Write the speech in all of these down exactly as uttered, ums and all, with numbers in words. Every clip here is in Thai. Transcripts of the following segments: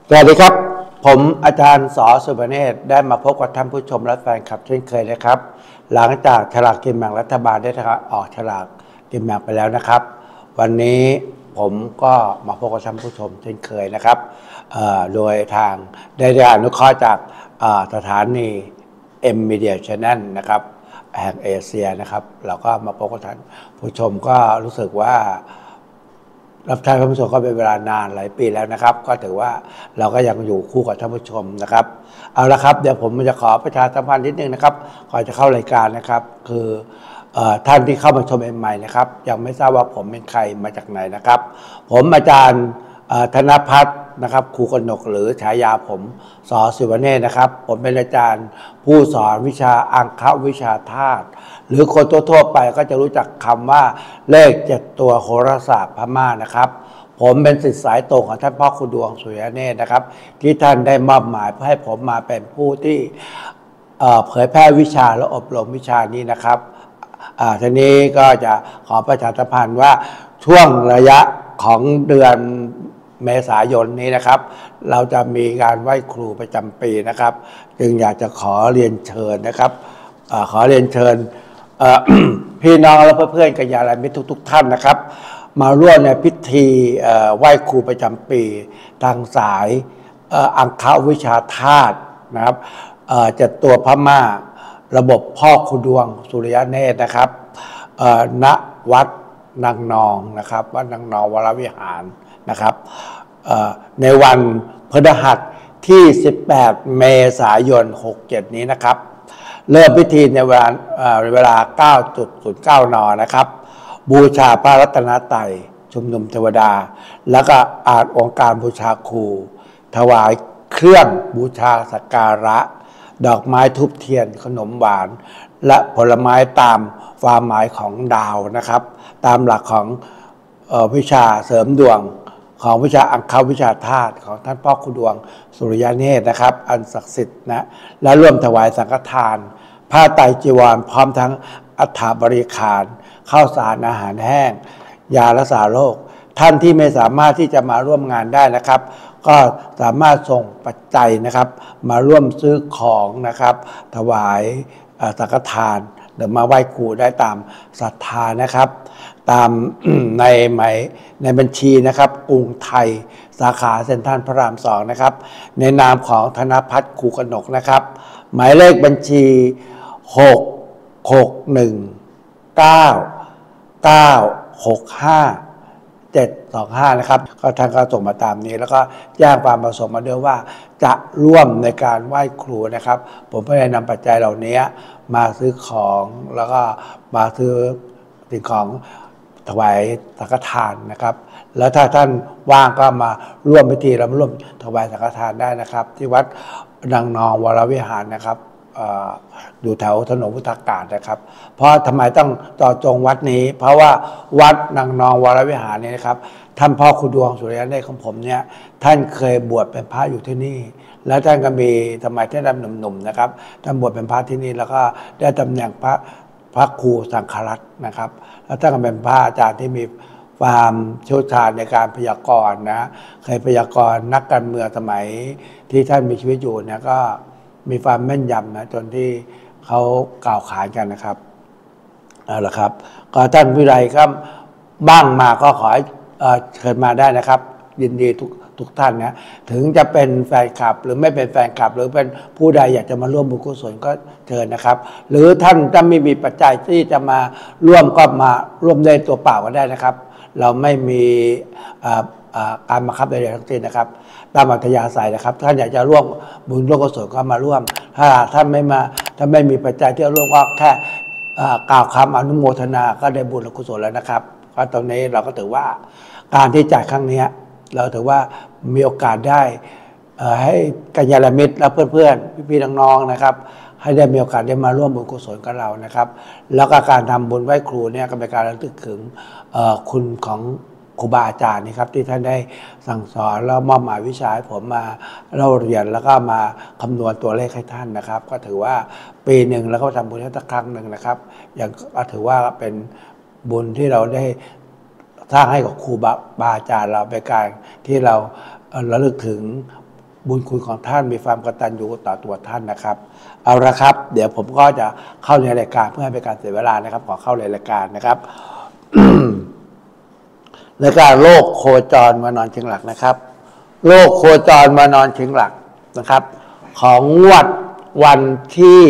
สวัสดีครับผมอาจารย์สอสุบเนศได้มาพบกับท่านผู้ชมและแฟนคลับเช่นเคยนะครับหลังจากฉลากกินแบ่งรัฐบาลได้ออกฉลากกินแบ่งไปแล้วนะครับวันนี้ผมก็มาพบกับท่านผู้ชมเช่นเคยนะครับโดยทางได้รับอนุเคราะห์จากสถานี M Media Channel นะครับแห่งเอเชียนะครับเราก็มาพบกับท่านผู้ชมก็รู้สึกว่ารับใช้ท่านผู้ชมก็เป็นเวลานานหลายปีแล้วนะครับก็ถือว่าเราก็ยังอยู่คู่กับท่านผู้ชมนะครับเอาละครับเดี๋ยวผมจะขอประชาสัมพันธ์นิดนึงนะครับก่อนจะเข้ารายการนะครับคือท่านที่เข้ามาชมใหม่ๆนะครับยังไม่ทราบว่าผมเป็นใครมาจากไหนนะครับผมอาจารย์ธนภัทรนะครับครูกนกหรือฉายาผมสอศิวเนศนะครับผมเป็นอาจารย์ผู้สอนวิชาอังควิชาธาตุหรือคนทั่วๆไปก็จะรู้จักคำว่าเลขเจ็ดตัวโหราศาสตร์พม่านะครับผมเป็นศิษย์สายตรงของท่านพ่อครูดวงสุริยเนตรนะครับที่ท่านได้มอบหมายเพื่อให้ผมมาเป็นผู้ที่เผยแพร่วิชาและอบรมวิชานี้นะครับทีนี้ก็จะขอประชาสัมพันธ์ว่าช่วงระยะของเดือนเมษายนนี้นะครับเราจะมีการไหว้ครูประจำปีนะครับจึงอยากจะขอเรียนเชิญนะครับขอเรียนเชิญพี่น้องและเพื่อนๆกัลยาณมิตรทุกๆท่านนะครับมาร่วมในพิธีไหว้ครูประจำปีทางสายอังควิชาธาตุนะครับจัดตัวพม่าระบบพ่อครูดวงสุริยเนตรนะครับณวัดนางนองนะครับวัดนางนองวรวิหารนะครับในวันพฤหัสที่สิบแปดเมษายนหกเจ็ดนี้นะครับเริ่มพิธีในเวลาเวลา เก้านาฬิกาศูนย์เก้า นนะครับบูชาพระรัตนตรัยชุมนุมเทวดาแล้วก็อ่านองค์การบูชาครูถวายเครื่องบูชาสักการะดอกไม้ทุบเทียนขนมหวานและผลไม้ตามความหมายของดาวนะครับตามหลักของเอ่อวิชาเสริมดวงของวิชาอังควิชาธาตุของท่านพ่อครูดวงสุริยเนตรนะครับอันศักดิ์สิทธิ์นะและร่วมถวายสังฆทานผ้าไตรจีวรพร้อมทั้งอัฐบริขารข้าวสารอาหารแห้งยารักษาโรคท่านที่ไม่สามารถที่จะมาร่วมงานได้นะครับก็สามารถส่งปัจจัยนะครับมาร่วมซื้อของนะครับถวายสังฆทานหรือมาไหว้ครูได้ตามศรัทธานะครับตามในหมายในบัญชีนะครับกรุงไทยสาขาเซ็นทรัลพระรามสองนะครับในนามของธนภัทรครูกนกนะครับหมายเลขบัญชีหก หก หนึ่ง เก้า เก้า หก ห้า เจ็ด สอง ห้านะครับก็ท่านก็ส่งมาตามนี้แล้วก็แจ้งความประสงค์มาด้วยว่าจะร่วมในการไหว้ครูนะครับผมก็ได้นำปัจจัยเหล่านี้มาซื้อของแล้วก็มาซื้อสิ่งของถวายสังฆทานนะครับแล้วถ้าท่านว่างก็มาร่วมพิธีเราร่วมถวายสังฆทานได้นะครับที่วัดนางนองวรวิหารนะครับอยู่แถวถนนพุทธากาศนะครับเพราะทำไมต้องเจาะจงวัดนี้เพราะว่าวัดนางนองวรวิหารนี่นะครับท่านพ่อครูดวงสุริยเนตรของผมเนี่ยท่านเคยบวชเป็นพระอยู่ที่นี่แล้วท่านก็มีสมัยที่ท่านหนุ่มๆนะครับท่านบวชเป็นพระที่นี่แล้วก็ได้ตำแหน่งพระพระครูสังฆรัตน์นะครับแล้วท่านก็เป็นพระอาจารย์ที่มีความเชี่ยวชาญในการพยากรณ์นะเคยพยากรณ์นักการเมืองสมัยที่ท่านมีชีวิตอยู่เนี่ยก็มีความแม่นยำนะจนที่เขากล่าวขานกันนะครับเอาละครับก็ท่านวิไลก็บ้างมาก็ขอเชิญมาได้นะครับยินดีทุกทุกท่านนะถึงจะเป็นแฟนคลับหรือไม่เป็นแฟนคลับหรือเป็นผู้ใดอยากจะมาร่วมบุญกุศลก็เชิญนะครับหรือท่านจะไม่มีปัจจัยที่จะมาร่วมก็มาร่วมได้ตัวเปล่าก็ได้นะครับเราไม่มีการบังคับใดๆทั้งสิ้นนะครับตามอัธยาศัยนะครับท่านอยากจะร่วมบุญร่วมกุศลก็มาร่วมถ้าท่านไม่มาถ้าไม่มีปัจจัยที่จะร่วมก็แค่กล่าวคำอนุโมทนาก็ได้บุญและกุศลแล้วนะครับก็ตรงนี้เราก็ถือว่าการที่จ่ายครั้งนี้เราถือว่ามีโอกาสได้ให้กัลยาณมิตรและเพื่อนๆพี่ๆน้องๆนะครับให้ได้มีโอกาสได้มาร่วมบุญกุศลกับเรานะครับแล้วก็การทำบุญไหว้ครูเนี่ยก็เป็นการระลึกถึงคุณของครูบาอาจารย์นี่ครับที่ท่านได้สั่งสอนแล้วมอบหมายวิชาให้ผมมาเล่าเรียนแล้วก็มาคำนวณตัวเลขให้ท่านนะครับก็ถือว่าปีหนึ่งแล้วก็ทำบุญแค่สักครั้งหนึ่งนะครับอย่างก็ถือว่าเป็นบุญที่เราได้สร้างให้กับครูบาอาจารย์เราเป็นการที่เราระลึกถึงบุญคุณของท่านมีความกตัญญูต่อตัวท่านนะครับเอาละครับเดี๋ยวผมก็จะเข้าในรายการเพื่อให้เป็นการเสียเวลานะครับขอเข้าในรายการนะครับ รายการโลกโคจรมานอนเชิงหลักนะครับโลกโคจรมานอนเชิงหลักนะครับของงวดวันที่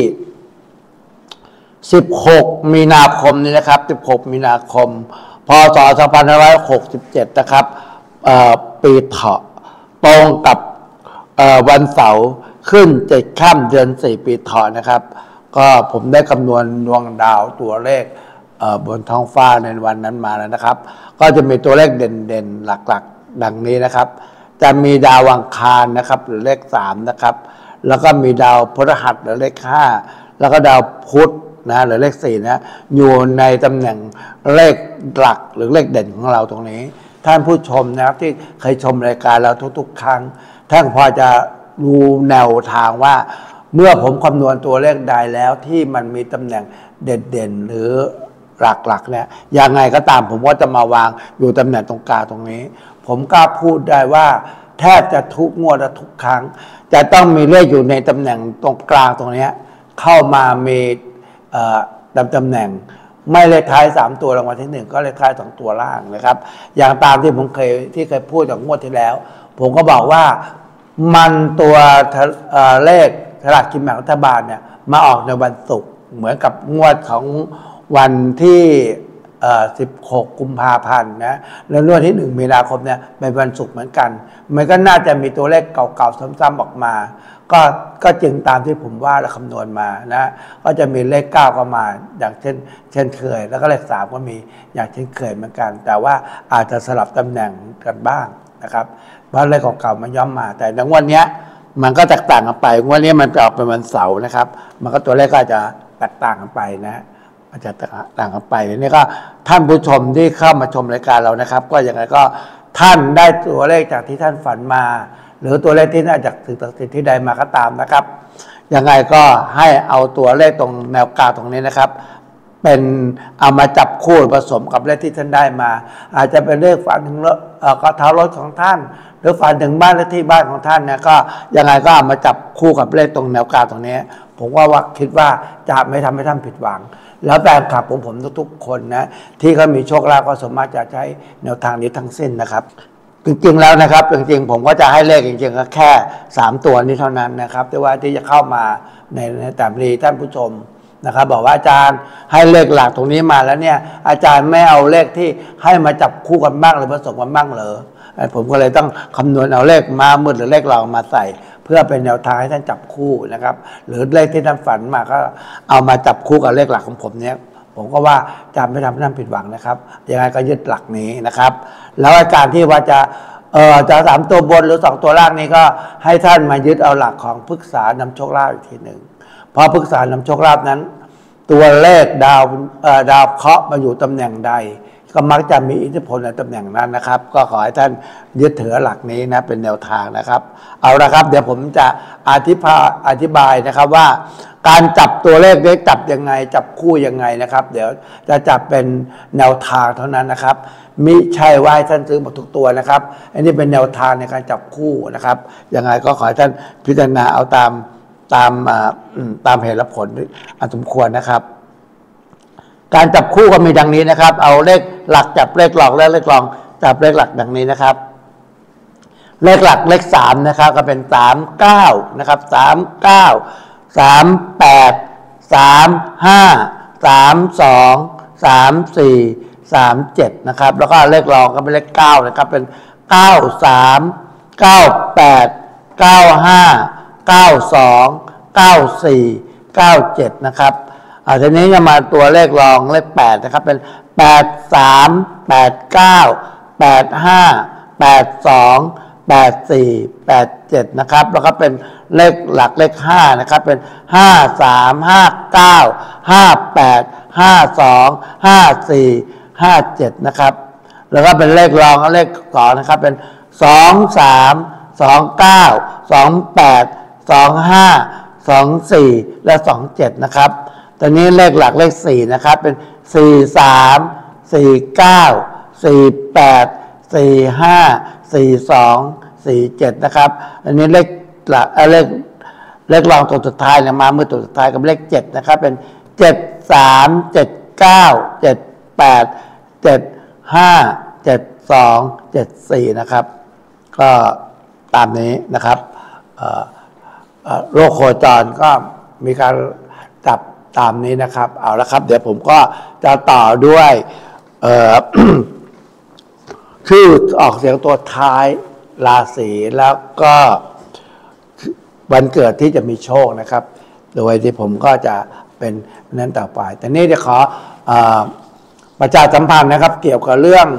สิบหกมีนาคมนี้นะครับสิบหกมีนาคมพศสองพันห้าร้อยหกสิบเจ็ดนะครับปีเถาะตรงกับวันเสาร์ขึ้นเจ็ดค่ำเดือนสี่ปีเถาะนะครับก็ผมได้คำนวณดวงดาวตัวเลขบนท้องฟ้าในวันนั้นมาแล้วนะครับก็จะมีตัวเลขเด่นๆหลักๆดังนี้นะครับจะมีดาวอังคารนะครับหรือเลขสามนะครับแล้วก็มีดาวพฤหัสหรือเลขห้าแล้วก็ดาวพุธนะหรือเลขสี่นะอยู่ในตำแหน่งเลขหลักหรือเลขเด่นของเราตรงนี้ท่านผู้ชมนะครับที่เคยชมรายการเราทุกๆครั้งท่านพอจะรู้แนวทางว่าเมื่อผมคำนวณตัวเลขใดแล้วที่มันมีตำแหน่งเด่นๆหรือหลักๆเนี่ยยังไงก็ตามผมก็จะมาวางอยู่ตำแหน่งตรงกลางตรงนี้ผมกล้าพูดได้ว่าแทบจะทุกงวดและทุกครั้งจะต้องมีเลขอยู่ในตำแหน่งตรงกลางตรงนี้เข้ามามีตำตำแหน่งไม่เลขท้ายสามตัวรางวัลที่หนึ่งก็เลขท้ายสองตัวล่างนะครับอย่างตามที่ผมเคยที่เคยพูดจากงวดที่แล้วผมก็บอกว่ามันตัวเลขสลากกินแบ่งรัฐบาลเนี่ยมาออกในวันศุกร์เหมือนกับงวดของวันที่สิบหกกุมภาพันธ์นะแล้วงวดที่หนึ่งมีนาคมเนี่ยเป็นวันศุกร์เหมือนกันมันก็น่าจะมีตัวเลขเก่าๆซ้ำๆออกมาก็ก็จึงตามที่ผมว่าและคำนวณมานะก็จะมีเลขเก้าก็มาอย่างเช่นเช่นเคยแล้วก็เลขสามก็มีอย่างเช่นเคยเหมือนกันแต่ว่าอาจจะสลับตำแหน่งกันบ้างนะครับเพราะเลขเก่าๆมันย่อมมาแต่ในงวดนี้มันก็แตกต่างกันไปงวดนี้มันจะออกเป็นวันเสาร์นะครับมันก็ตัวเลขก็อาจจะแตกต่างกันไปนะอาจจะต่างกันไปนี่ก็ท่านผู้ชมที่เข้ามาชมรายการเรานะครับก็อย่างไรก็ท่านได้ตัวเลขจากที่ท่านฝันมาหรือตัวเลขที่น่าจากสิ่งศักดิ์สิทธิ์ที่ใดมาก็ตามนะครับยังไงก็ให้เอาตัวเลขตรงแนวกลางตรงนี้นะครับเป็นเอามาจับคู่ผสมกับเลขที่ท่านได้มาอาจจะเป็นเลขฝันถึงกระเท้ารถของท่านหรือฝันถึงบ้านเลขที่บ้านของท่านเนี่ยก็ยังไงก็เอามาจับคู่กับเลขตรงแนวกลางตรงนี้ผมว่าว่าคิดว่าจะไม่ทำให้ท่านผิดหวังแล้วแฟนคลับของผมทุกๆคนนะที่เขามีโชคลาภก็สามารถจะใช้แนวทางนี้ทั้งสิ้นนะครับจริงๆแล้วนะครับจริงๆผมก็จะให้เลขจริงๆก็แค่สามตัวนี้เท่านั้นนะครับแต่ว่าที่จะเข้ามาในในแต่รีท่านผู้ชมนะครับบอกว่าอาจารย์ให้เลขหลักตรงนี้มาแล้วเนี่ยอาจารย์ไม่เอาเลขที่ให้มาจับคู่กันบ้างหรือผสมกันบ้างเหรอผมก็เลยต้องคำนวณเอาเลขมามืดหรือเลขรองมาใส่เพื่อเป็นแนวทางให้ท่านจับคู่นะครับหรือเลขที่ท่านฝันมาก็เอามาจับคู่กับเลขหลักของผมเนี้ยผมก็ว่าจะไม่ทำให้ท่านผิดหวังนะครับยังไงก็ยึดหลักนี้นะครับแล้วอาการที่ว่าจะเอ่อจะสามตัวบนหรือสองตัวล่างนี้ก็ให้ท่านมายึดเอาหลักของพฤกษานำโชคลาภอีกทีหนึ่งเพราะพฤกษานำโชคลาภนั้นตัวเลขดาวเอ่อดาวเคราะห์มาอยู่ตำแหน่งใดก็มักจะมีอิทธิพลในตำแหน่งนั้นนะครับก็ขอให้ท่านยึดถือหลักนี้นะเป็นแนวทางนะครับเอาละครับเดี๋ยวผมจะอธิบายอธิบายนะครับว่าการจับตัวเลขได้จับยังไงจับคู่ยังไงนะครับเดี๋ยวจะจับเป็นแนวทางเท่านั้นนะครับมิใช่ว่าท่านซื้อหมดทุกตัวนะครับอันนี้เป็นแนวทางในการจับคู่นะครับยังไงก็ขอให้ท่านพิจารณาเอาตามตามตามเหตุและผลอันสมควรนะครับการจับคู่ก็มีดังนี้นะครับเอาเลขหลักจับเลขรองและเลขรองจับเลขหลักดังนี้นะครับเลขหลักเลขสามนะครับก็เป็นสามเก้านะครับสามเก้าสามแปดสามห้าสามสองสามสี่สามเจ็ดนะครับแล้วก็เลขรองก็เป็นเลขเก้านะครับเป็นเก้าสามเก้าแปดเก้าห้าเก้าสองเก้าสี่เก้าเจ็ดนะครับอ่าทีนี้จะมาตัวเลขรองเลขแปดนะครับเป็นแปดสามแปดเก้าแปดห้าแปดสองแปดสี่แปดเจ็ดนะครับแล้วก็เป็นเลขหลักเลขห้านะครับเป็นห้าสามห้าเก้าห้าแปดห้าสองห้าสี่ห้าเจ็ดนะครับแล้วก็เป็นเลขรองเลขสองนะครับเป็นสองสามสองเก้าสองแปดสองห้าสองสี่และสองเจ็ดนะครับตอนนี้เลขหลักเลขสี่นะครับเป็นสี่สามสี่เก้าสี่แปดสี่ห้าสี่สองสี่เจ็ดนะครับอันนี้เลขหลักเลขเลขรองตัวสุดท้ายเนี่ยมาเมื่อตัวสุดท้ายกับเลขเจ็ดนะครับเป็นเจ็ดสามเจ็ดเก้าเจ็ดแปดเจ็ดห้าเจ็ดสองเจ็ดสี่นะครับก็ตามนี้นะครับโรคโคจรก็มีการจับตามนี้นะครับเอาละครับเดี๋ยวผมก็จะต่อด้วยชื่อออกเสียงตัวท้ายราศีแล้วก็วันเกิดที่จะมีโชคนะครับโดยที่ผมก็จะเป็นนั้นต่อไปแต่นี่จะขอประชาสัมพันธ์นะครับเกี่ยวกับเรื่อง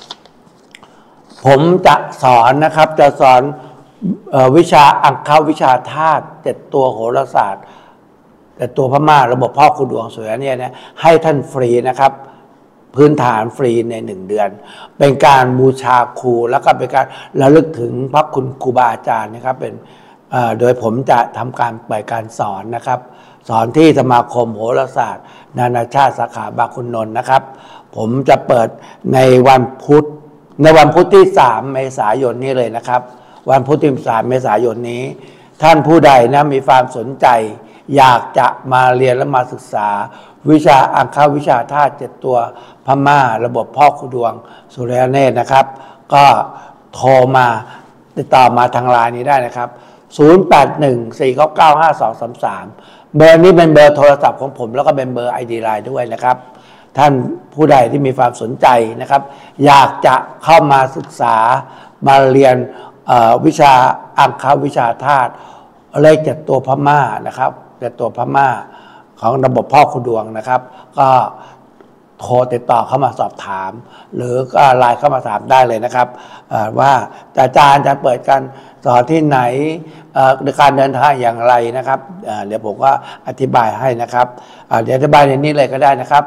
ผมจะสอนนะครับจะสอนวิชาอังควิชาธาตุเจ็ดตัวโหราศาสตร์แต่ตัวพม่าระบบพ่อครูดวงสวยเนี่ยนะให้ท่านฟรีนะครับพื้นฐานฟรีในหนึ่งเดือนเป็นการบูชาครูแล้วก็เป็นการระลึกถึงพระคุณครูบาอาจารย์นะครับเป็นโดยผมจะทำการเปิดการสอนนะครับสอนที่สมาคมโหราศาสตร์นานาชาติสาขาบางขุนนนท์นะครับผมจะเปิดในวันพุธในวันพุธที่สามเมษายนนี้เลยนะครับวันพุธที่สามเมษายนนี้ท่านผู้ใดนะมีความสนใจอยากจะมาเรียนและมาศึกษาวิชาอังควิชาธาตุเจ็ดตัวพม่าระบบพ่อครูดวงสุริยเนตรนะครับก็โทรมาติดต่อมาทางไลน์นี้ได้นะครับศูนย์ แปด หนึ่ง สี่ เก้า เก้า ห้า สอง สาม สามเบอร์นี้เป็นเบอร์โทรศัพท์ของผมแล้วก็เป็นเบอร์ ไอ ดี ไลน์ ด้วยนะครับท่านผู้ใดที่มีความสนใจนะครับอยากจะเข้ามาศึกษามาเรียนวิชาอังควิชาธาตุเลขเจ็ดตัวพม่านะครับเจ็ดตัวพม่าของระบบพ่อครูดวงนะครับก็โทรติดต่อเข้ามาสอบถามหรือก็ไลน์เข้ามาถามได้เลยนะครับว่าอาจารย์จะเปิดการสอนที่ไหนในการเดินทางอย่างไรนะครับเดี๋ยวผมก็อธิบายให้นะครับเดี๋ยวอธิบายในนี้เลยก็ได้นะครับ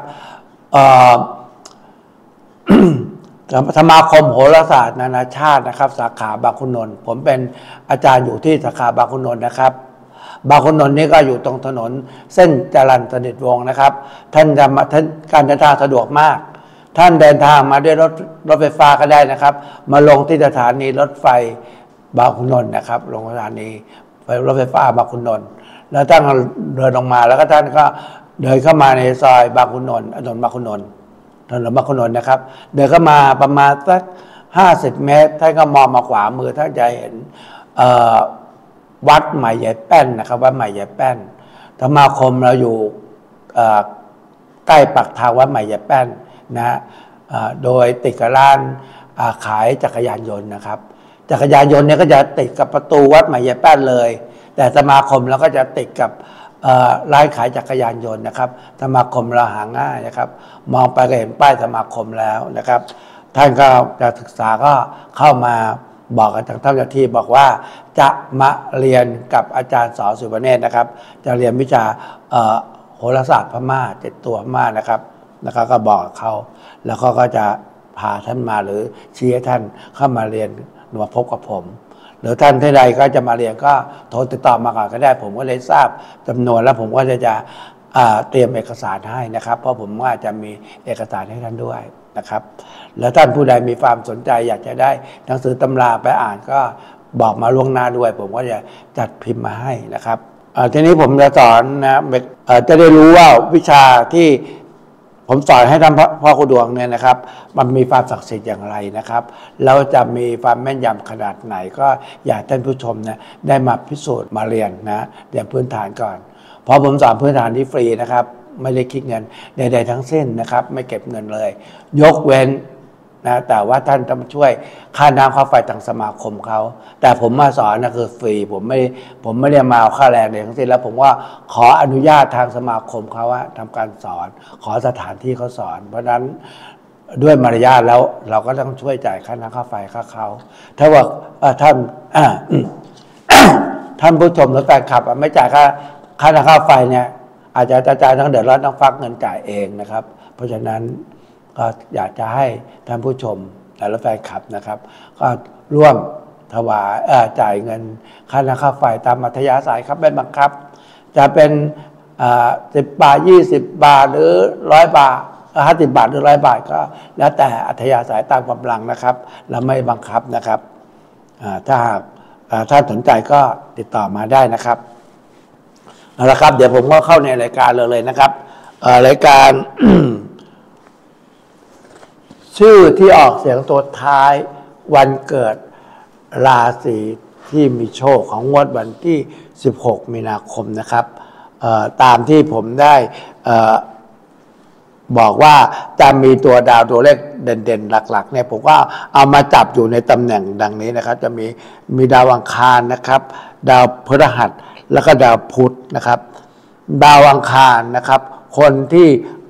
สมาคมโหราศาสตร์นานาชาตินะครับสาขาบางขุนนนท์ผมเป็นอาจารย์อยู่ที่สาขาบางขุนนนท์นะครับบางขุนนนท์นี่ก็อยู่ตรงถนนเส้นจรัญสนิทวงศ์นะครับท่านจะมาท่านการเดินทางสะดวกมากท่านเดินทางมาด้วยรถรถไฟฟ้าก็ได้นะครับมาลงที่สถานีรถไฟบางขุนนนท์นะครับลงสถานีรถไฟฟ้าบางขุนนนท์แล้วท่านเดินลงมาแล้วก็ท่านก็เดินเข้ามาในซอยบางขุนนนท์ถนนบางขุนนนท์ถนนบางขุนนนท์นะครับเดินเข้ามาประมาณสักห้าสิบเมตรท่านก็มองมาขวามือท่านจะเห็นวัดใหม่ใหญ่แป้นนะครับวัดใหม่ใหญ่แป้นสมาคมเราอยู่ใกล้ปากทางวัดใหม่ใหญ่แป้นนะโดยติดกับร้านขายจักรยานยนต์นะครับจักรยานยนต์เนี่ยก็จะติดกับประตูวัดใหม่ใหญ่แป้นเลยแต่สมาคมเราก็จะติดกับร้านขายจักรยานยนต์นะครับสมาคมเราหาง่ายนะครับมองไปก็เห็นป้ายสมาคมแล้วนะครับท่านก็จะศึกษาก็เข้ามาบอกกับทางเจ้าหน้าที่บอกว่าจะมาเรียนกับอาจารย์สอสุวรรณเนตรนะครับจะเรียนวิชาโหราศาสตร์พม่าเจ็ดตัวพม่านะครับแล้วก็บอกเขาแล้วก็ก็จะพาท่านมาหรือชี้ให้ท่านเข้ามาเรียนมาพบกับผมหรือท่านที่ใดก็จะมาเรียนก็โทรติดต่อมาก่อนก็ได้ผมก็เลยทราบจำนวนแล้วผมก็จะจะเตรียมเอกสารให้นะครับเพราะผมว่าจะมีเอกสารให้ท่านด้วยนะครับแล้วท่านผู้ใดมีความสนใจอยากจะได้หนังสือตำราไปอ่านก็บอกมาล่วงหน้าด้วยผมก็จะจัดพิมพ์มาให้นะครับทีนี้ผมจะสอนนะจะได้รู้ว่าวิชาที่ผมสอนให้ท่านพ่อครูดวงเนี่ยนะครับมันมีความศักดิ์สิทธิ์อย่างไรนะครับแล้วจะมีความแม่นยำขนาดไหนก็อยากท่านผู้ชมเนี่ยได้มาพิสูจน์มาเรียนนะเรียนพื้นฐานก่อนเพราะผมสอนพื้นฐานที่ฟรีนะครับไม่ได้คิดเงินใดๆทั้งสิ้นนะครับไม่เก็บเงินเลยยกเว้นนะแต่ว่าท่านต้องช่วยค่าน้ำค่าไฟทางสมาคมเขาแต่ผมมาสอนนะคือฟรีผมไม่ผมไม่ได้มาเอาค่าแรงใดทั้งสิ้นแล้วผมว่าขออนุญาตทางสมาคมเขาว่าทำการสอนขอสถานที่เขาสอนเพราะฉะนั้นด้วยมารยาทแล้วเราก็ต้องช่วยจ่ายค่าน้ำค่าไฟค่าเขาถ้าว่าท่านท่านผู้ชมหรือแฟนคลับไม่จ่ายค่าค่าน้ำค่าไฟเนี่ยอาจจะจ่ายต้องเดือดร้อนต้องฟักเงินจ่ายเองนะครับเพราะฉะนั้นก็อยากจะให้ท่านผู้ชมและแฟนคลับนะครับก็ร่วมถวายจ่ายเงินค่าน้ำค่าไฟตามอัธยาศัยครับไม่บังคับจะเป็นสิบบาทยี่สิบบาทหรือร้อยบาทห้าสิบบาทหรือร้อยบาทก็แล้วแต่อัธยาศัยตามกำลังนะครับเราไม่บังคับนะครับถ้าหากถ้าสนใจก็ติดต่อมาได้นะครับเอาละครับเดี๋ยวผมก็เข้าในรายการเลยเลยนะครับรายการ ชื่อที่ออกเสียงตัวท้ายวันเกิดราศีที่มีโชคของงวดวันที่สิบหกมีนาคมนะครับตามที่ผมได้บอกว่าจะมีตัวดาวตัวเลขเด่นๆหลักๆเนี่ยผมก็เอามาจับอยู่ในตำแหน่งดังนี้นะครับจะมีมีดาวอังคารนะครับดาวพฤหัสแล้วก็ดาวพุธนะครับดาวอังคารนะครับคนที่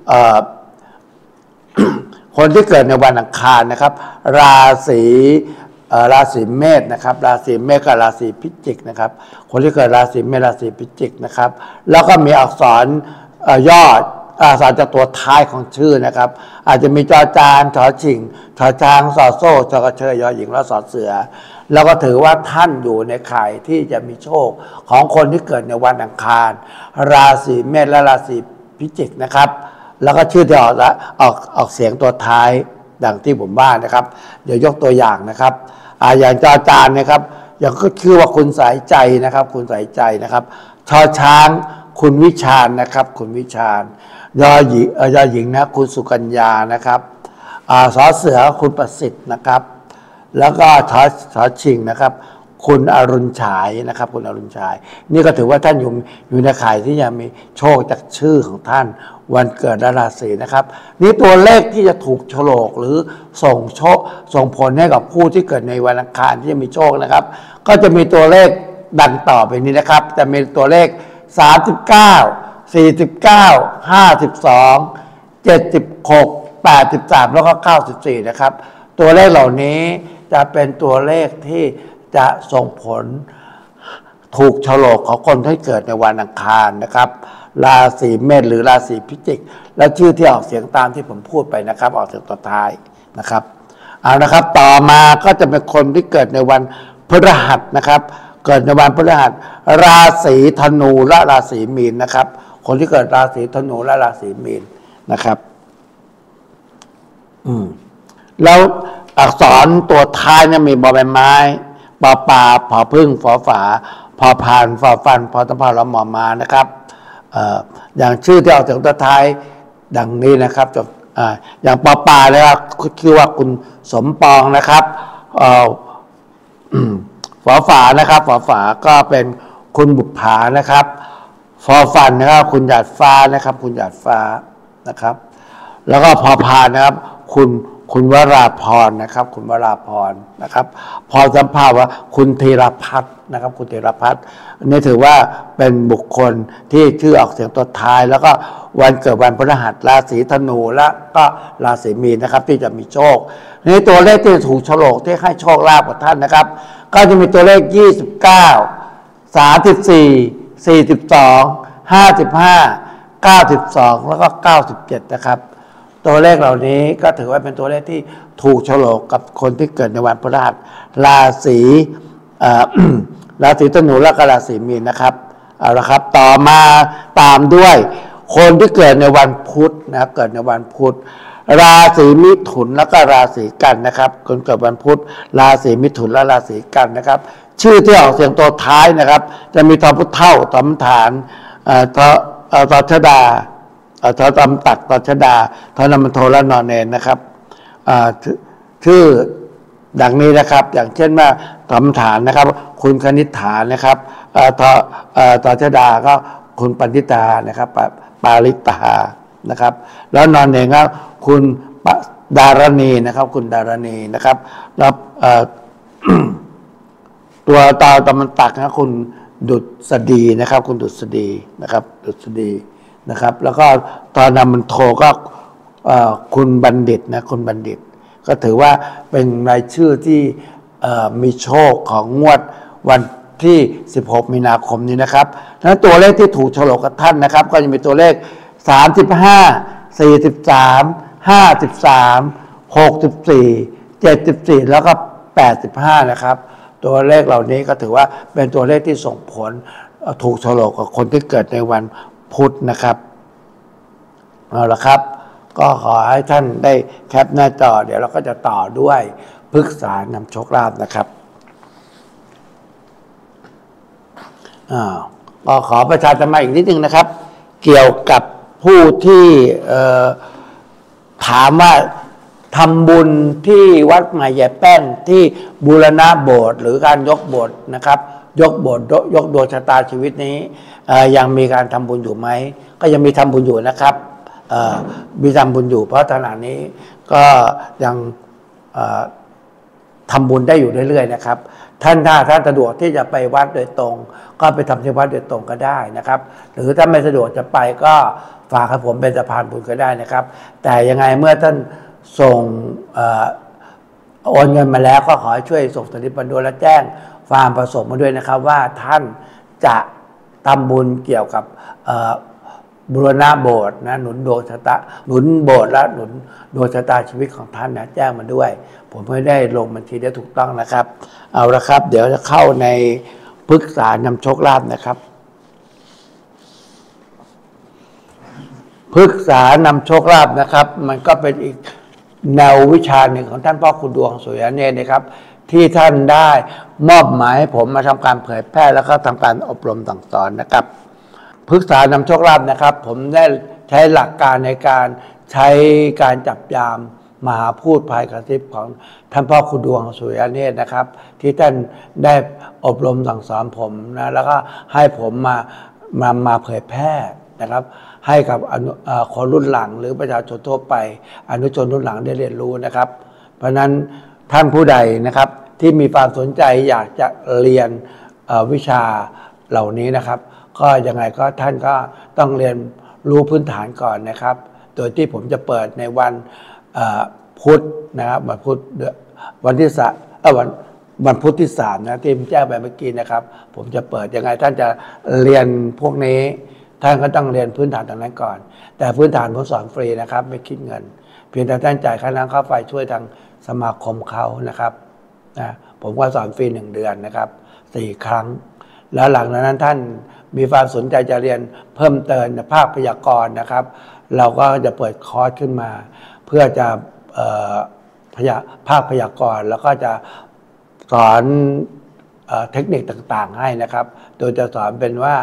คนที่เกิดในวันอังคารนะครับราศีราศีเมษนะครับราศีเมษกับราศีพิจิกนะครับคนที่เกิดราศีเมษราศีพิจิกนะครับแล้วก็มีอักษรย่ออักษรจากตัวท้ายของชื่อนะครับอาจจะมีจอจานชอชิงชอช้างสอโซ่จอกระเชยยอหญิงและสอเสือแล้วก็ถือว่าท่านอยู่ในข่ายที่จะมีโชคของคนที่เกิดในวันอังคารราศีเมษและราศีพิจิกนะครับแล้วก็ชื่อที่ออกออกออกเสียงตัวท้ายดังที่ผมว่านะครับเดี๋ยวยกตัวอย่างนะครับอ่าอย่างจอจานนะครับอย่างก็ชื่อว่าคุณสายใจนะครับคุณสายใจนะครับชอช้างคุณวิชาญนะครับคุณวิชาญยอหญิงยอหญิงนะคุณสุกัญญานะครับอ่าสอเสือคุณประสิทธิ์นะครับแล้วก็ชอชอชิงนะครับคุณอรุณฉายนะครับคุณอรุณฉายนี่ก็ถือว่าท่านอยู่อยู่ในข่ายที่จะมีโชคจากชื่อของท่านวันเกิดราศีนะครับนี่ตัวเลขที่จะถูกโฉลกหรือส่งโชคส่งผลให้กับผู้ที่เกิดในวันอังคารที่จะมีโชคนะครับก็จะมีตัวเลขดังต่อไปนี้นะครับจะมีตัวเลขสามสิบเก้า สี่สิบเก้า ห้าสิบสอง เจ็ดสิบหก แปดสิบสามแล้วก็เก้าสิบสี่นะครับตัวเลขเหล่านี้จะเป็นตัวเลขที่จะส่งผลถูกโฉลกของคนที่เกิดในวันอังคารนะครับราศีเมษหรือราศีพิจิกและชื่อที่ออกเสียงตามที่ผมพูดไปนะครับออกเสียงตัวท้ายนะครับเอานะครับต่อมาก็จะเป็นคนที่เกิดในวันพฤหัสนะครับเกิดในวันพฤหัสราศีธนูและราศีมีนนะครับคนที่เกิดราศีธนูและราศีมีนนะครับอืมแล้วอักษรตัวท้ายเนี่ยมีบอใบไม้ปอปลาผอพึ่งฝอฝาพอพานฟอฟันพอตะพานละหมอมานะครับอย่างชื่อที่ออกเสียงตัวท้ายดังนี้นะครับจบอย่างปอปลาเลยครับคือว่าคุณสมปองนะครับฝอฝานะครับฝอฝาก็เป็นคุณบุปผานะครับฟอฟันนะครับคุณหยาดฟ้านะครับคุณหยาดฟ้านะครับแล้วก็พอพานนะครับคุณคุณวราพรนะครับคุณวราพรนะครับพอสัมภาษณ์ว่าคุณธีรพัฒน์นะครับคุณธีรพัฒน์นี่ถือว่าเป็นบุคคลที่ชื่อออกเสียงตัวท้ายแล้วก็วันเกิดวันพฤหัสราศีธนูและก็ราศีมีนนะครับที่จะมีโชคในตัวเลขที่ถูกโฉลกที่ให้โชคลาภกับท่านนะครับก็จะมีตัวเลขยี่สิบเก้า สามสิบสี่ สี่สิบสอง ห้าสิบห้า เก้าสิบสองแล้วก็เก้าสิบเจ็ดนะครับตัวเลขเหล่านี้ก็ถือว่าเป็นตัวเลขที่ถูกโฉลกกับคนที่เกิดในวันพฤหัสราศีราศีธนูและก็ราศีมีนนะครับเอาละครับต่อมาตามด้วยคนที่เกิดในวันพุธนะครับเกิดในวันพุธราศีมิถุนและก็ราศีกันนะครับคนเกิดวันพุธราศีมิถุนและราศีกันนะครับชื่อที่ออกเสียงตัวท้ายนะครับจะมีทอพุทธเท่าตอมฐานทอทอชดาทอตำตักตอชดาทอนมันโทและนอนเนนนะครับชื่อดังนี้นะครับอย่างเช่นว่าตำฐานนะครับคุณคณิษฐานะครับทอตอชดาก็คุณปัญญิตานะครับปาริตานะครับแล้วนอนเนนก็คุณดารณีนะครับคุณดารณีนะครับแล้วตัวตาตำตักนะคุณดุษฎีนะครับคุณดุษฎีนะครับดุษฎีนะครับแล้วก็ตอนนั้นมันโทก็คุณบัณฑิตนะคุณบัณฑิตก็ถือว่าเป็นรายชื่อที่มีโชคของงวดวันที่สิบหกมีนาคมนี้นะครับแล้วตัวเลขที่ถูกโฉลกกับท่านนะครับก็จะมีตัวเลขสามสิบห้า สี่สิบสาม ห้าสิบสาม หกสิบสี่ เจ็ดสิบสี่แล้วก็แปดสิบห้านะครับตัวเลขเหล่านี้ก็ถือว่าเป็นตัวเลขที่ส่งผลถูกโฉลกกับคนที่เกิดในวันพุธนะครับเอาละครับก็ขอให้ท่านได้แคปหน้าจอเดี๋ยวเราก็จะต่อด้วยพฤกษานำโชคลาภนะครับอ่าก็ขอประชาสัมพันธ์อีกนิดนึงนะครับเกี่ยวกับผู้ที่ถามว่าทำบุญที่วัดใหม่ใหญ่แป้งที่บูรณะโบสถ์หรือการยกโบสถ์นะครับยกโบสถ์ยกดวงชะตาชีวิตนี้ยังมีการทำบุญอยู่ไหมก็ยังมีทำบุญอยู่นะครับมีทำบุญอยู่เพราะขณะนี้ก็ยังทำบุญได้อยู่เรื่อยๆนะครับท่านถ้าท่านสะดวกที่จะไปวัดโดยตรงก็ไปทำที่วัดโดยตรงก็ได้นะครับหรือถ้าไม่สะดวกจะไปก็ฝากให้ผมเป็นสะพานบุญก็ได้นะครับแต่ยังไงเมื่อท่านส่งโอนเงินมาแล้วก็ขอให้ช่วยส่งสลิปมาด้วยและแจ้งความประสงค์มาด้วยนะครับว่าท่านจะทำบุญเกี่ยวกับบูรณะโบสถ์นะหนุนดวงชะตาหนุนโบสถ์และหนุนดวงชะตาชีวิตของท่านนะแจ้งมาด้วยผมไม่ได้ลงบัญชีได้ถูกต้องนะครับเอาละครับเดี๋ยวจะเข้าในพฤกษานำโชคลาภนะครับพฤกษานำโชคลาภนะครับมันก็เป็นอีกแนววิชาหนึ่งของท่านพ่อคุณดวงสุริยเนตรนะครับที่ท่านได้มอบหมายให้ผมมาทำการเผยแพร่แล้วก็ทำการอบรมสั่งสอนนะครับพฤกษานำโชคลาภนะครับผมได้ใช้หลักการในการใช้การจับยามมหาพูดภายกระซิบของท่านพ่อคุณดวงสุริยเนตรนะครับที่ท่านได้อบรมสั่งสอนผมนะแล้วก็ให้ผมมามามาเผยแพร่นะครับให้กับคนรุ่นหลังหรือประชาชนทั่วไปอนุชนรุ่นหลังได้เรียนรู้นะครับเพราะนั้นท่านผู้ใดนะครับที่มีความสนใจอยากจะเรียนวิชาเหล่านี้นะครับก็ยังไงก็ท่านก็ต้องเรียนรู้พื้นฐานก่อนนะครับโดยที่ผมจะเปิดในวันพุธนะครับวันพุธวันที่สามวันวันพุธที่สามนะที่ผมแจ้งไปเมื่อกี้นะครับผมจะเปิดยังไงท่านจะเรียนพวกนี้ท่านก็ต้องเรียนพื้นฐานตรงนั้นก่อนแต่พื้นฐานผมสอนฟรีนะครับไม่คิดเงินเพียงแต่ท่านจ่ายค่าน้ำค่าไฟช่วยทางสมาคมเขานะครับนะผมก็สอนฟรีหนึ่งเดือนนะครับสี่ครั้งแล้วหลังจากนั้นท่านมีความสนใจจะเรียนเพิ่มเติมภาคพยากรณ์นะครับเราก็จะเปิดคอร์สขึ้นมาเพื่อจะพยาภาคพยากรณ์แล้วก็จะสอนเทคนิคต่างๆให้นะครับโดยจะสอนเป็นว่า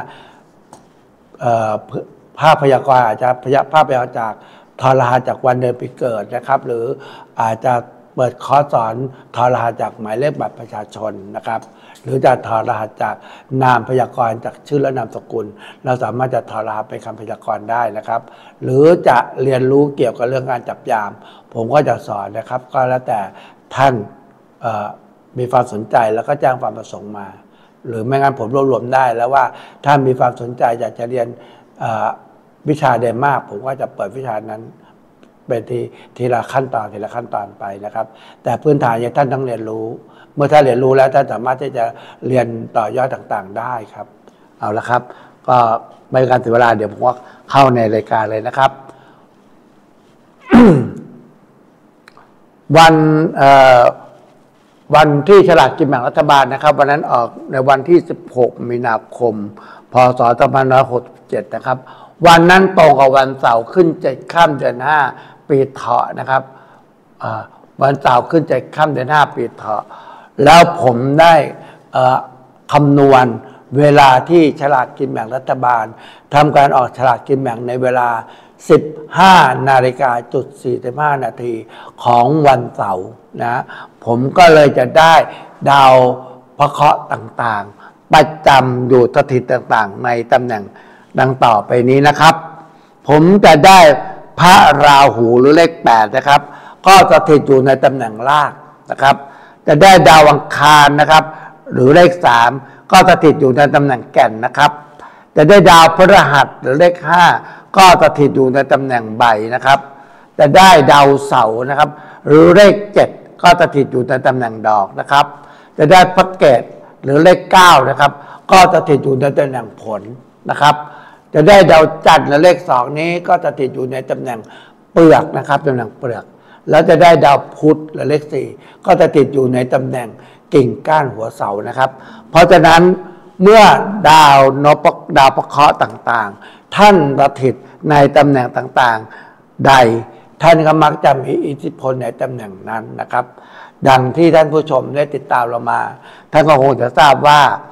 ภาพพยากรณ์อาจจะพยาภาพพยากรณ์จากทอรหัสจากวันเดือนปีเกิดนะครับหรืออาจจะเปิดคอร์สสอนทอรหัสจากหมายเลขบัตรประชาชนนะครับหรือจะถอดรหัสจากนามพยากรณ์จากชื่อและนามสกุลเราสามารถจะถอดรหัสเป็นคำพยากรณ์ได้นะครับหรือจะเรียนรู้เกี่ยวกับเรื่องการจับยามผมก็จะสอนนะครับก็แล้วแต่ท่านมีความสนใจแล้วก็แจ้งความประสงค์มาหรือไม่งั้นผมรวบรวมได้แล้วว่าถ้ามีความสนใจอยากจะเรียนวิชาใดมากผมก็จะเปิดวิชานั้นเป็นทีทีละขั้นตอนทีละขั้นตอนไปนะครับแต่พื้นฐานเนี่ยท่านต้องเรียนรู้เมื่อท่านเรียนรู้แล้วท่านสามารถที่จะเรียนต่อยอดต่างๆได้ครับเอาละครับก็ไม่เป็นการเสียเวลาเดี๋ยวผมว่าเข้าในรายการเลยนะครับ วันวันที่ฉลากกินแบ่งรัฐบาลนะครับวันนั้นออกในวันที่สิบหกมีนาคมพศสองพันห้าร้อยหกสิบเจ็ดนะครับวันนั้นตรงกับวันเสาร์ขึ้นเจ็ดค่ำเดือนห้าปีเถาะนะครับวันเสาร์ขึ้นเจ็ดค่ำเดือนห้าปีเถาะแล้วผมได้คำนวณเวลาที่ฉลากกินแบ่งรัฐบาลทำการออกฉลากกินแบ่งในเวลา สิบห้านาฬิกาจุดสี่สิบห้านาทีของวันเสาร์นะผมก็เลยจะได้ดาวพระเคราะห์ต่างๆประจำอยู่สถิตต่างๆในตำแหน่งดังต่อไปนี้นะครับผมจะได้พระราหูหรือเลขแปดนะครับก็สถิตอยู่ในตำแหน่งรากนะครับจะได้ดาวอังคารนะครับหรือเลขสามก็สถิตอยู่ในตำแหน่งแก่นนะครับจะได้ดาวพฤหัสหรือเลขห้าก็สถิตอยู่ในตำแหน่งใบนะครับจะได้ดาวเสาร์นะครับหรือเลขเจ็ดก็สถิตอยู่ในตำแหน่งดอกนะครับจะได้พระเกศหรือเลขเก้านะครับก็สถิตอยู่ในตำแหน่งผลนะครับจะได้ดาวจันทร์หรือเลขสองนี้ก็สถิตอยู่ในตำแหน่งเปลือกนะครับตำแหน่งเปลือกแล้วจะได้ดาวพุธหรือเลขสี่ก็จะติดอยู่ในตำแหน่งกิ่งก้านหัวเสานะครับเพราะฉะนั้นเมื่อดาวนพดาวพระเคราะห์ต่างๆท่านสถิตในตำแหน่งต่างๆใดท่านก็มักจะมีอิทธิพลในตำแหน่งนั้นนะครับดังที่ท่านผู้ชมได้ติดตามเรามาท่านก็คงจะทราบว่า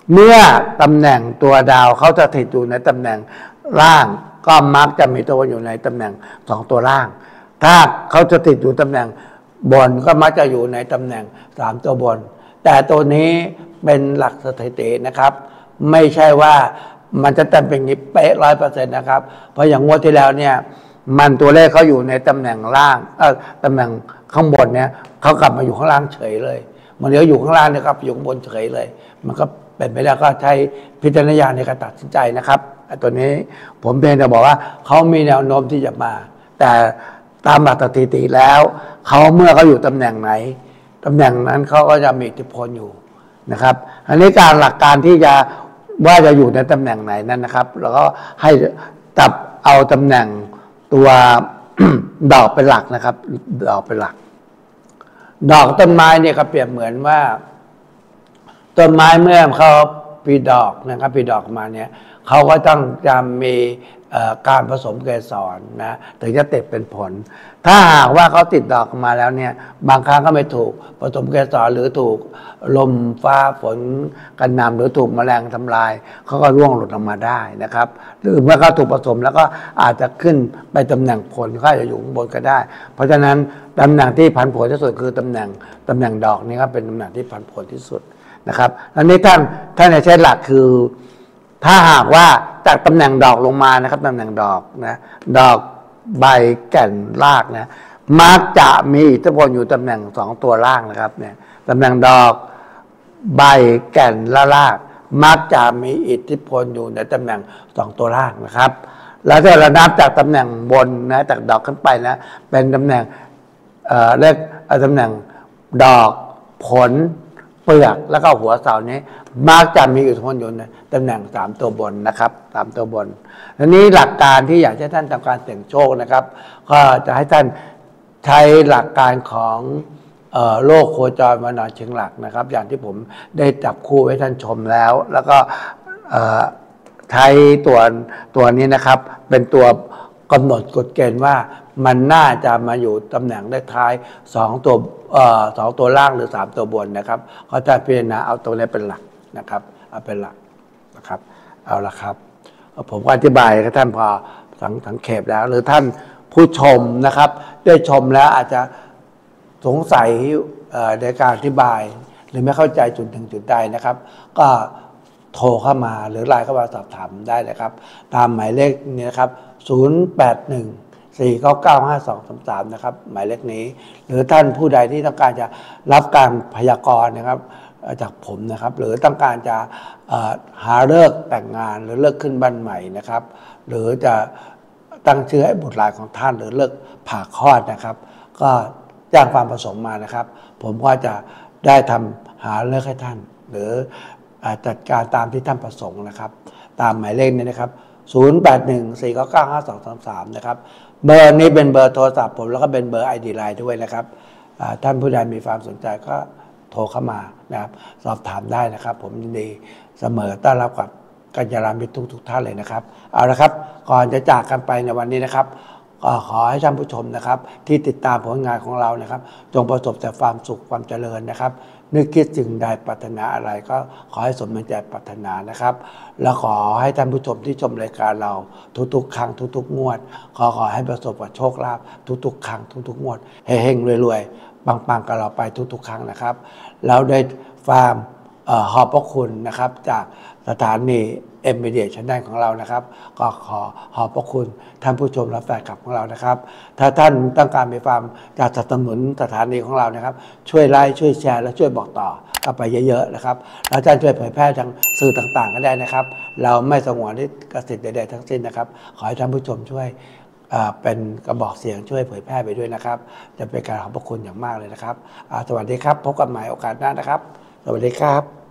เมื่อตำแหน่งตัวดาวเขาจะติดอยู่ในตำแหน่งล่างก็มักจะมีตัวอยู่ในตำแหน่งสองตัวล่างถ้าเขาจะติดอยู่ตำแหน่งบนก็มักจะอยู่ในตำแหน่งสามตัวบนแต่ตัวนี้เป็นหลักสถิตินะครับไม่ใช่ว่ามันจะแต่เป็นงี้เป๊ะร้อยเปอร์เซ็นต์นะครับเพราะอย่างงวดที่แล้วเนี่ยมันตัวเลขเขาอยู่ในตำแหน่งล่างเออตำแหน่งข้างบนเนี่ยเขากลับมาอยู่ข้างล่างเฉยเลยมันเดี๋ยวอยู่ข้างล่างเนี่ยครับอยู่ข้างบนเฉยเลยมันก็เป็นไปได้ก็ใช้พิจารณญาณในการตัดสินใจนะครับตัวนี้ผมเพียงแต่บอกว่าเขามีแนวโน้มที่จะมาแต่ตามหลักสถิติแล้วเขาเมื่อเขาอยู่ตำแหน่งไหนตำแหน่งนั้นเขาก็จะมีอิทธิพลอยู่นะครับอันนี้การหลักการที่จะว่าจะอยู่ในตำแหน่งไหนนั้นนะครับแล้วก็ให้จับเอาตำแหน่งตัว ดอกเป็นหลักนะครับดอกเป็นหลักดอกต้นไม้เนี่ยก็เปรียบเหมือนว่าต้นไม้เมื่อเขาปีดอกนะครับปีดอกมาเนี่ยเขาก็ต้องจะมีการผสมเกสรนะถึงจะติดเป็นผลถ้าหากว่าเขาติดดอกมาแล้วเนี่ยบางครั้งก็ไม่ถูกผสมเกสรหรือถูกลมฟ้าฝนกันนำหรือถูกแมลงทำลายเขาก็ร่วงหลุดออกมาได้นะครับหรือเมื่อเขาถูกผสมแล้วก็อาจจะขึ้นไปตำแหน่งผลก็จะอยู่ข้างบนก็ได้เพราะฉะนั้นตำแหน่งที่ผันผวนที่สุดคือตำแหน่งตำแหน่งดอกนี่ครับเป็นตำแหน่งที่ผันผวนที่สุดนะครับอันนี้ท่านท่านใช้หลักคือถ้าหากว่าจากตำแหน่งดอกลงมานะครับตำแหน่งดอกนะดอกใบแก่นรากนะมักจะมีอิทธิพลอยู่ตำแหน่งสองตัวล่างนะครับเนี่ยตำแหน่งดอกใบแก่นและรากมักจะมีอิทธิพลอยู่ในตำแหน่งสองตัวล่างนะครับแล้วถ้าเรานับจากตำแหน่งบนนะจากดอกขึ้นไปนะเป็นตำแหน่งเอ่อเรียกตำแหน่งดอกผลเปลือกแล้วก็หัวเสานี้มักจะมีอิทธิพลอยู่ในตำแหน่งสามตัวบนนะครับสามตัวบนทีนี้หลักการที่อยากให้ท่านทำการเสี่ยงโชคนะครับก็จะให้ท่านใช้หลักการของโลกโคจรมานอนเชิงหลักนะครับอย่างที่ผมได้จับคู่ไว้ท่านชมแล้วแล้วก็ใช้ตัวตัวนี้นะครับเป็นตัวกำหนดกฎเกณฑ์ว่ามันน่าจะมาอยู่ตำแหน่งได้ท้ายสองตัวสองตัวล่างหรือสามตัวบนนะครับเขาจะพิจารณาเอาตัวนี้เป็นหลักนะครับเอาเป็นหลักนะครับเอาละครับผมอธิบายให้ท่านพอสังสังเขปแล้วหรือท่านผู้ชมนะครับได้ชมแล้วอาจจะสงสัยในการอธิบายหรือไม่เข้าใจจุดถึงจุดใดนะครับก็โทรเข้ามาหรือไลน์เข้ามาสอบถามได้นะครับตามหมายเลขนี้นะครับศูนย์ แปด หนึ่ง สี่ เก้า เก้า ห้า สอง สาม สามนะครับหมายเลขนี้หรือท่านผู้ใดที่ต้องการจะรับการพยากรณ์นะครับจากผมนะครับหรือต้องการจะหาฤกษ์แต่งงานหรือเลิกขึ้นบ้านใหม่นะครับหรือจะตั้งชื่อให้บุตรหลานของท่านหรือเลิกผ่าคลอดนะครับก็แจ้งความประสงค์มานะครับผมก็จะได้ทำหาเลิกให้ท่านหรือจัดการตามที่ท่านประสงค์นะครับตามหมายเลขนี้นะครับศูนย์ แปด หนึ่ง สี่ เก้า เก้า ห้า สอง สาม สามนะครับเบอร์นี้เป็นเบอร์โทรศัพท์ผมแล้วก็เป็นเบอร์ ไอ ดี ไลน์ ด้วยนะครับท่านผู้ใดมีความสนใจก็โทรเข้ามานะครับสอบถามได้นะครับผมยินดีเสมอต้อนรับกับกัญญาณมิตรทุกทุกท่านเลยนะครับเอาละครับก่อนจะจากกันไปในวันนี้นะครับก็ขอให้ท่านผู้ชมนะครับที่ติดตามผลงานของเรานะครับจงประสบแต่ความสุขความเจริญนะครับนึกคิดสิ่งใดปรารถนาอะไรก็ขอให้สมดังใจปรารถนานะครับแล้วขอให้ท่านผู้ชมที่ชมรายการเราทุกๆครั้งทุกๆงวดขอขอให้ประสบกับโชคลาภทุกๆครั้งทุกๆงวดเฮงๆรวยๆปังๆกับเราไปทุกๆครั้งนะครับแล้วได้ความขอบพระคุณนะครับจากสถานีเอ็มบีดีชั้นได้ของเรานะครับก็ขอขอบพระคุณท่านผู้ชมและแฟนคลับของเรานะครับถ้าท่านต้องการมีความจากสนับสนุนสถานีของเรานะครับช่วยไลค์ช่วยแชร์และช่วยบอกต่อกันไปเยอะๆนะครับแล้วท่านช่วยเผยแพร่ทางสื่อต่างๆก็ได้นะครับเราไม่สงวนลิขสิทธิ์ใดๆทั้งสิ้นนะครับขอให้ท่านผู้ชมช่วยเป็นกระบอกเสียงช่วยเผยแพร่ไปด้วยนะครับจะเป็นการขอบพระคุณอย่างมากเลยนะครับสวัสดีครับพบกันใหม่โอกาสหน้านะครับสวัสดีครับ